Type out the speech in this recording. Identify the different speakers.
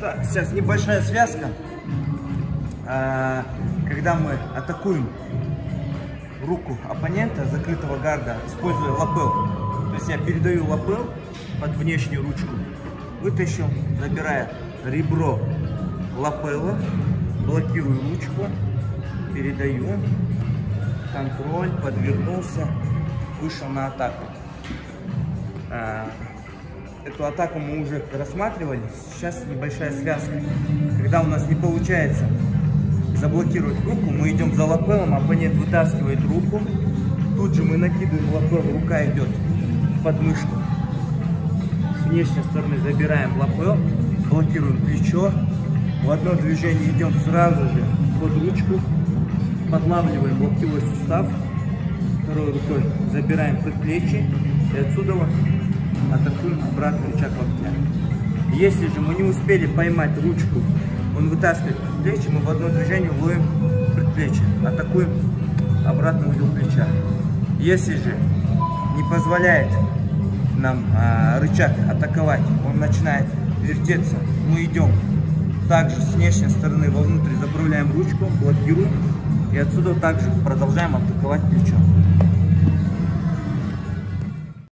Speaker 1: Так, сейчас небольшая связка. Когда мы атакуем руку оппонента, закрытого гарда, используя лапел. То есть я передаю лапел под внешнюю ручку, вытащил, забирая ребро лапела, блокирую ручку, передаю, контроль, подвернулся, вышел на атаку. Эту атаку мы уже рассматривали. Сейчас небольшая связка. Когда у нас не получается заблокировать руку, мы идем за лапелом, оппонент вытаскивает руку. Тут же мы накидываем лапел, рука идет в подмышку. С внешней стороны забираем лапел, блокируем плечо. В одно движение идем сразу же под ручку, подлавливаем локтевой сустав. Второй рукой забираем предплечье и отсюда атакуем обратный рычаг локтя. Если же мы не успели поймать ручку, он вытаскивает предплечье, мы в одно движение ловим предплечье, атакуем обратный узел плеча. Если же не позволяет нам рычаг атаковать, он начинает вертеться, мы идем также с внешней стороны вовнутрь, заправляем ручку, блокируем и отсюда также продолжаем атаковать плечо.